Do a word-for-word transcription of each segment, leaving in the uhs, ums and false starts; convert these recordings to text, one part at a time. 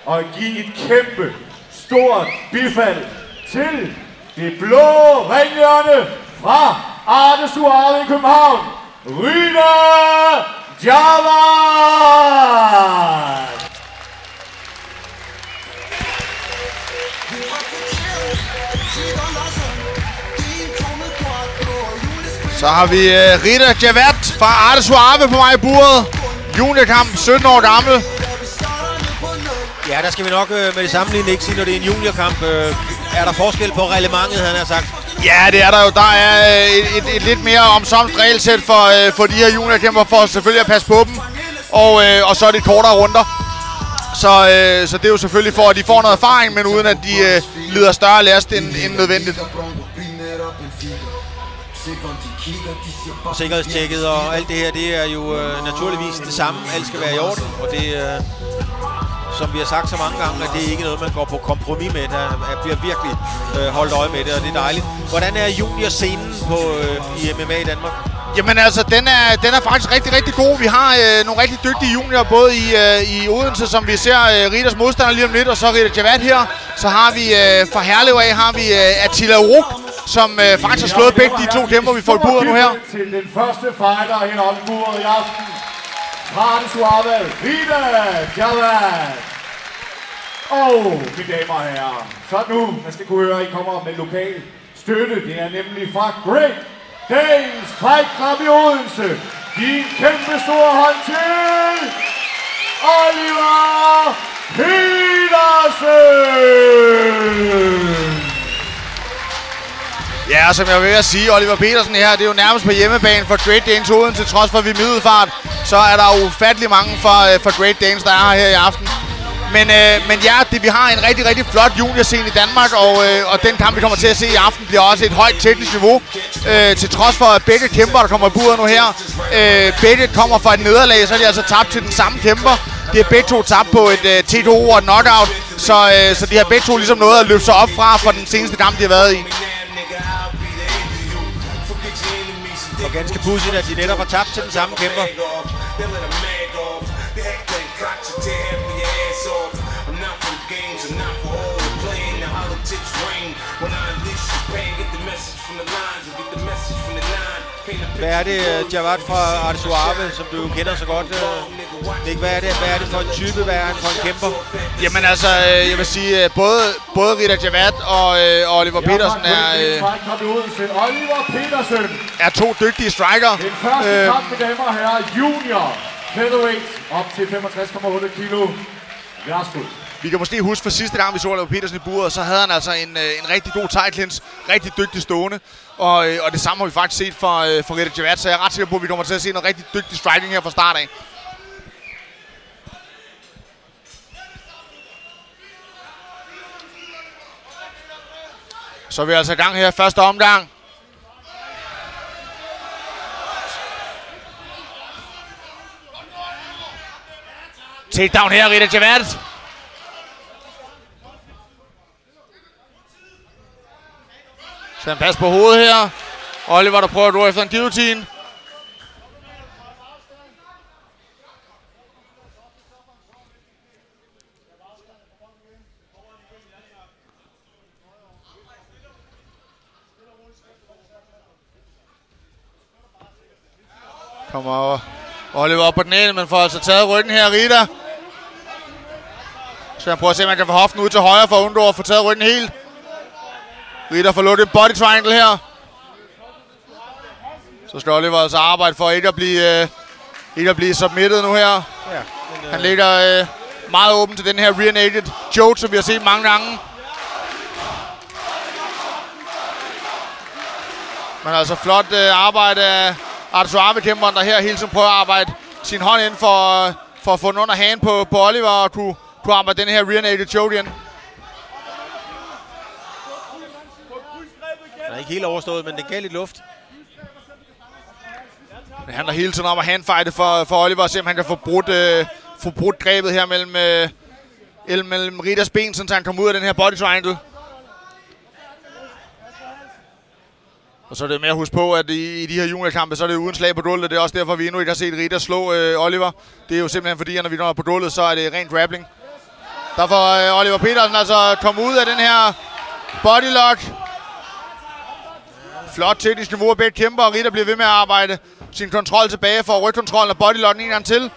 og give et kæmpe, stort bifald til det blå ringhjørne fra Arte Suave i København, Rita Javad! Så har vi uh, Rita Javad fra Arte Suave på vej i buret. Juniorkamp, sytten år gammel. Ja, der skal vi nok øh, med det sammenlignende ikke sige, når det er en juniorkamp. Øh, er der forskel på reglementet, han har sagt? Ja, det er der jo. Der er et, et, et lidt mere omsomt regelsæt for, øh, for de her juniorkæmper, for selvfølgelig at passe på dem. Og, øh, og så er det kortere runder. Så, øh, så det er jo selvfølgelig for, at de får noget erfaring, men uden at de øh, lider større last end, end nødvendigt. Og sikkerhedstjekket og alt det her, det er jo øh, naturligvis det samme. Alt skal være i orden, og det øh, som vi har sagt så mange gange, at det er ikke noget, man går på kompromis med. Der bliver virkelig øh, holdt øje med det, og det er dejligt. Hvordan er juniorscenen på, øh, i M M A i Danmark? Jamen altså, den er, den er faktisk rigtig, rigtig god. Vi har øh, nogle rigtig dygtige juniorer, både i, øh, i Odense, som vi ser øh, Ritas modstander lige om lidt, og så Rita Javad her. Så har vi øh, fra Herlev af, har vi øh, Attila Uruk, som øh, faktisk har slået begge de to kæmper, vi får i buret nu her. Til den første fighter hen op i buret i aften. Fra Arte Suave, Rita Javad. Og mine damer og herrer, så nu, man skal kunne høre, at I kommer med lokal støtte. Det er nemlig fra Great Danes Fight Club i Odense. Giv en kæmpe stor hånd til Oliver Petersen! Ja, som jeg vil at sige, Oliver Petersen her, det er jo nærmest på hjemmebane for Great Danes Odense, til trods for, at vi er middelfart. Så er der ufattelig mange for, for Great Danes, der er her i aften. Men, øh, men ja, det, vi har en rigtig, rigtig flot juniorscene i Danmark, og, øh, og den kamp, vi kommer til at se i aften, bliver også et højt teknisk niveau. Øh, til trods for, at begge kæmper, der kommer i buret nu her, øh, begge kommer fra et nederlag, så er de altså tabt til den samme kæmper. De er begge to tabt på et øh, T to O og et knockout, så, øh, så de har begge to ligesom noget at løfte sig op fra for den seneste kamp, de har været i. Og ganske pudsigt, at de netop har tabt til den samme kæmper. Hvad er det, Javad fra Arte Suave, som du jo kender så godt? Hvad er det, hvad er det for en type? Hvad er han for en kæmper? Jamen altså, jeg vil sige, både, både Rita Javad og, og Oliver Petersen er, Oliver Petersen er to dygtige striker. Den første øh, kamp, mine damer og herrer, junior featherweight op til femogtres komma otte kilo. Værsgo. Vi kan måske huske for sidste gang, vi så Oliver Petersen i buret, så havde han altså en, en rigtig god tight clinch, rigtig dygtig stående. Og, og det samme har vi faktisk set for, for Rita Javad, så jeg er ret sikker på, at vi kommer til at se noget rigtig dygtig striking her fra start af. Så er vi altså i gang her første omgang. Takedown her, Rita Javad. Så han passer på hovedet her. Oliver, der prøver at gå efter en guillotine. Kommer Oliver op på den ene, men får altså taget ryggen her, Rita. Så han prøver at se, om man kan få hoften ud til højre for at undgå at få taget ryggen helt. Rita får lukket body triangle her. Så skal Oliver altså arbejde for ikke at blive, øh, ikke at blive submitted nu her. Ja, men, øh... Han ligger øh, meget åben til den her rear naked choke, som vi har set mange gange. Men altså flot øh, arbejde af Arte Suave-kæmperen, der her hele tiden prøver at arbejde sin hånd ind for, øh, for at få den under hagen på, på Oliver og kunne, kunne arbejde den her rear naked choke igen. Den er ikke helt overstået, men det gav lidt luft. Det handler hele tiden om at handfighte for, for Oliver, og se om han kan få brudt, øh, få brudt grebet her mellem, øh, mellem Ritas ben, så han kommer ud af den her body triangle. Og så er det med at huske på, at i, i de her juniorkampe, så er det uden slag på dullet. Det er også derfor, vi endnu ikke har set Rita slå øh, Oliver. Det er jo simpelthen fordi, at når vi når på dullet, så er det ren grappling. Der får øh, Oliver Petersen altså komme ud af den her bodylock. Flot teknisk niveau af begge kæmper, og Ritter bliver ved med at arbejde sin kontrol tilbage for rygkontrollen og bodylocken en gang til.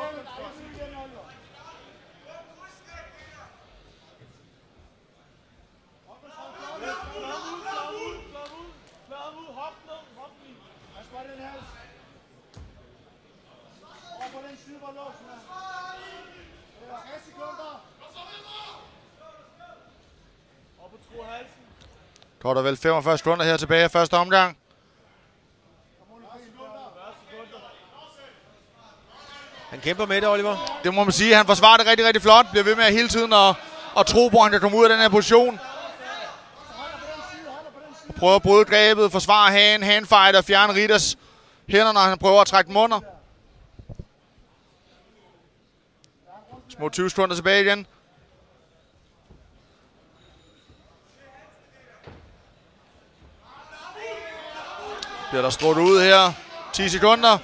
Så er der vel femogfyrre sekunder her tilbage i første omgang. Han kæmper med det, Oliver. Det må man sige. Han forsvarer det rigtig, rigtig flot. Bliver ved med at hele tiden at, at tro på, at han kan komme ud af den her position. Prøver at bryde grebet, forsvare hagen, handfight og fjerne Ritters hænder, når han prøver at trække dem under. Små tyve sekunder tilbage igen. Bliver der stråt ud her. ti sekunder.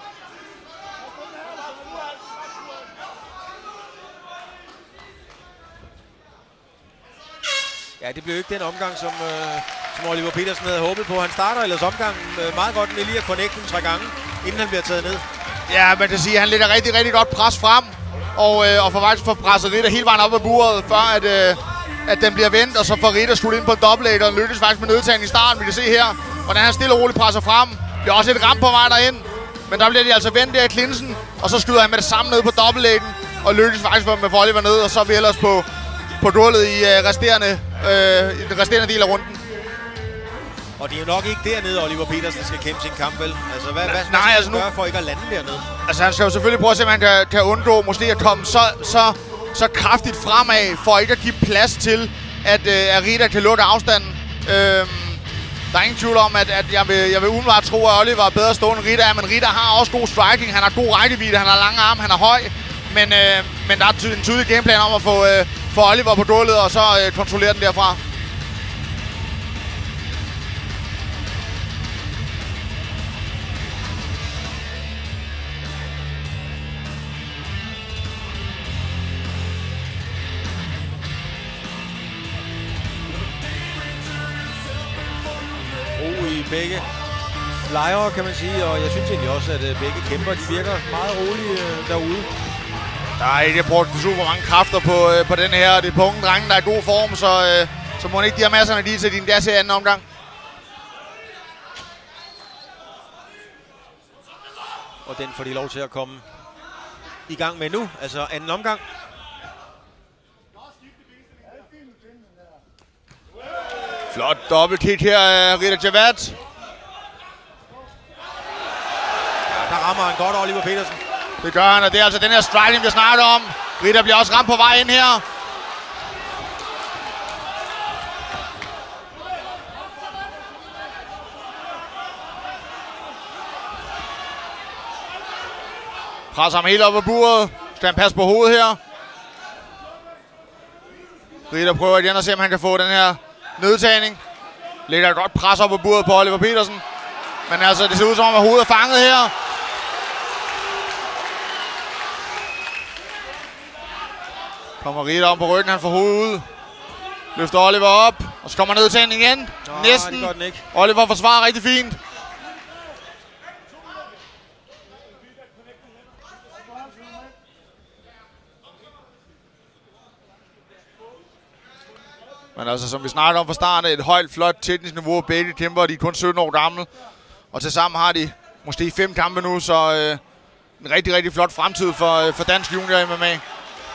Ja, det blev ikke den omgang, som, øh, som Oliver Petersen havde håbet på. Han starter ellers omgangen øh, meget godt med lige at connecte tre gange, inden han bliver taget ned. Ja, man kan sige, at han lægger rigtig, rigtig godt pres frem. Og, øh, og får faktisk for presset Ritter hele vejen op ad buret, før at, øh, at den bliver vendt. Og så får Ritter skudt ind på en dobbelt, og lykkes faktisk med nødtagning i starten. Vi kan se her, hvordan han stille og roligt presser frem. Bliver også et ramt på vej derind. Men der bliver de altså vendt der i klinsen. Og så skyder han med det samme ned på dobbelt, og lykkes faktisk med for Oliver ned. Og så er vi ellers på, på gulvet i, øh, resterende, øh, i den resterende del af runden. Og det er jo nok ikke dernede, Oliver Petersen skal kæmpe sin kamp, vel? Altså, hvad, hvad skal Nej, han altså gøre nu... for ikke at lande dernede? Altså, han skal jo selvfølgelig prøve at se, om han kan, kan undgå måske at komme så, så, så kraftigt fremad, for ikke at give plads til, at, øh, at Ritter kan lukke afstanden. Øhm, der er ingen tvivl om, at, at jeg, vil, jeg vil umiddelbart tro, at Oliver er bedre stående end Ritter er, men Ritter har også god striking, han har god rækkevidde, han har lange arme, han er høj, men, øh, men der er ty- en tydelig gameplan om at få, øh, få Oliver på gulvet, og så øh, kontrollere den derfra. I begge lejre, kan man sige, og jeg synes egentlig også, at begge kæmper, de virker meget rolige øh, derude. Der er ikke brugt super mange kræfter på, øh, på den her. Det er på unge drenge, der er i god form, så, øh, så må ikke de har masser af energi til din gas i anden omgang. Og den får de lov til at komme i gang med nu, altså anden omgang. Flot dobbeltkick her af Ritter Javad. Ja, der rammer han godt, Oliver Petersen. Det gør han, og det er altså den her striking, vi snakker om. Ritter bliver også ramt på vej ind her. Presser ham helt op ad buret. Skal han passe på hovedet her. Ritter prøver igen at se, om han kan få den her nødtagning. Lægger et godt pres op på buret på Oliver Petersen. Men altså, det ser ud som om, at hovedet er fanget her. Kommer Ritter om på ryggen, han får hovedet ud. Løfter Oliver op, og så kommer nødtagning igen. Nå, Næsten. det gør den ikke. Oliver forsvarer rigtig fint. Men altså, som vi snakker om fra starten, et højt, flot teknisk niveau. Begge kæmper, de er kun sytten år gamle. Og tilsammen har de måske fem kampe nu, så øh, en rigtig, rigtig flot fremtid for, øh, for dansk junior M M A.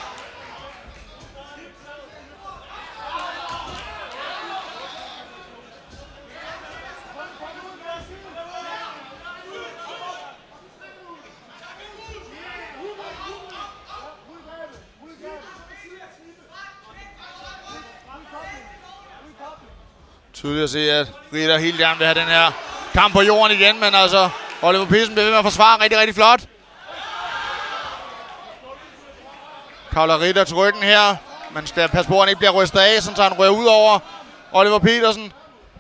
Tydeligt at se, at Ritter helt gerne vil have den her kamp på jorden igen, men altså, Oliver Petersen bliver ved med at forsvare rigtig, rigtig flot. Kavler Ritter til ryggen her. Man skal passe på, at han ikke bliver rystet af, så han rører ud over Oliver Petersen.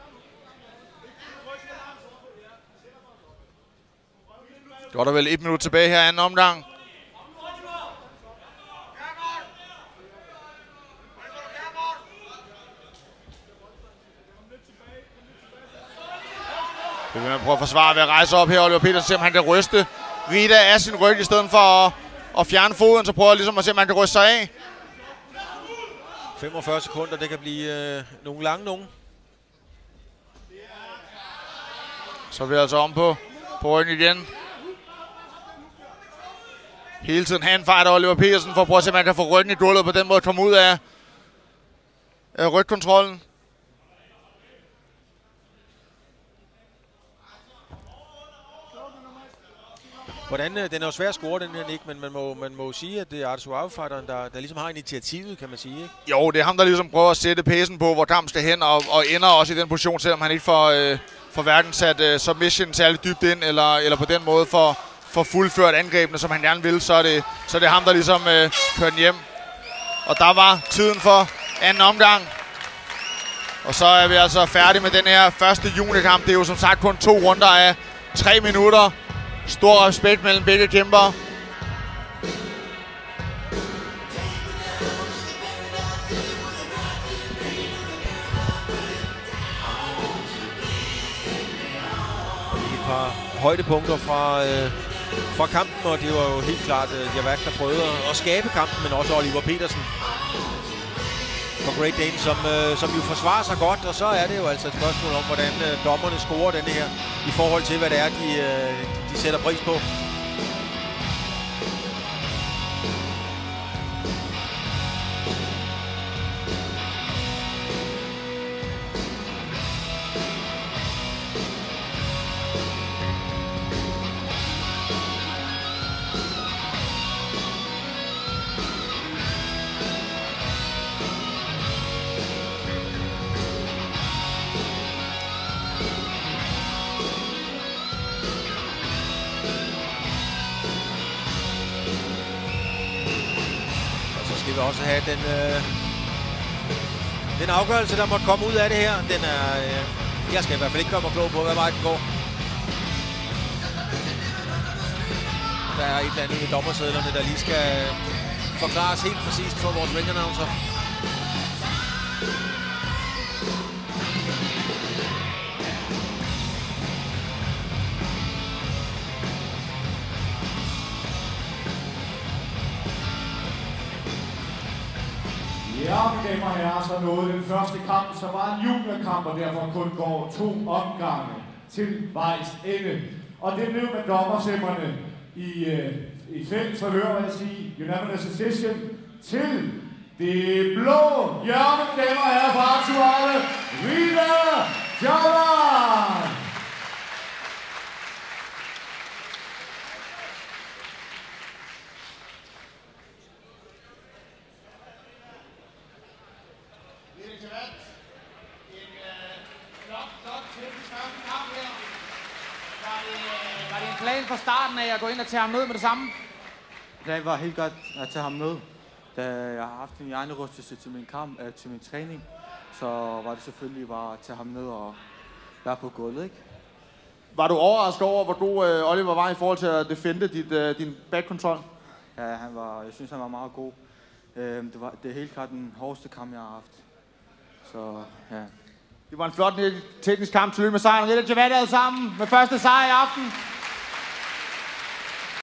Godt og vel et minut tilbage her i anden omgang. Det vil man prøve at forsvare ved at rejse op her. Oliver Petersen ser, om han kan ryste Rita af sin ryg, i stedet for at, at fjerne foden. Så prøver jeg ligesom at se, om han kan ryste sig af. femogfyrre sekunder, det kan blive øh, nogle lange nogen. Så er vi altså om på, på ryggen igen. Hele tiden handfighter Oliver Petersen for at prøve at se, om han kan få ryggen i gulvet på den måde at komme ud af, af rygkontrollen. Hvordan, den er jo svær at score, den her, Nick, men man må, man må sige, at det er Artur Suave-fighteren, der, der ligesom har initiativet, kan man sige, ikke? Jo, det er ham, der ligesom prøver at sætte pacen på, hvor kampen skal hen, og, og ender også i den position, selvom han ikke får, øh, får hverken sat øh, submission særligt dybt ind, eller, eller på den måde får, får fuldført angrebene, som han gerne vil, så er det, så er det ham, der ligesom øh, kører den hjem. Og der var tiden for anden omgang. Og så er vi altså færdige med den her første juniorkamp. Det er jo som sagt kun to runder af tre minutter. Stor respekt mellem begge kæmper. Et par højdepunkter fra, øh, fra kampen, og det var jo helt klart øh, Javak, der prøvede at skabe kampen, men også Oliver Petersen for Great Dane, som, øh, som jo forsvarer sig godt, og så er det jo altså et spørgsmål om, hvordan øh, dommerne scorer denne her, i forhold til, hvad det er, de, øh, de sætter pris på. Vi vil også have den, øh, den afgørelse, der måtte komme ud af det her. Den er, øh, jeg skal i hvert fald ikke gøre mig klog på, hvad vej den går. Der er et eller andet i dommersedlerne, der lige skal forklares helt præcist for vores ring-announcer. Ja, mine damer og herrer, så nåede den første kamp, som var en juniorkamp, og derfor kun går to omgange til vejs ende. Og det blev med dommerstemmerne i, øh, i fælles forhør, vil jeg sige, unanimous decision til det blå hjørne, mine damer og herrer, fra Artur Javak. Var det en plan fra starten af at gå ind og tage ham ned med det samme? Planen var helt godt at tage ham ned. Da jeg har haft en hjernerystelse til min kamp, øh, til min træning, så var det selvfølgelig bare at tage ham ned og være på gulvet, ikke? Var du overrasket over, hvor god øh, Oliver var i forhold til at defende dit, øh, din back control? Ja, han var, jeg synes, han var meget god. Øh, det, var, det er helt klart den hårdeste kamp, jeg har haft. Så, ja. Det var en flot teknisk kamp. Tillykke med sejren. Rita Javak alle sammen med første sejr i aften.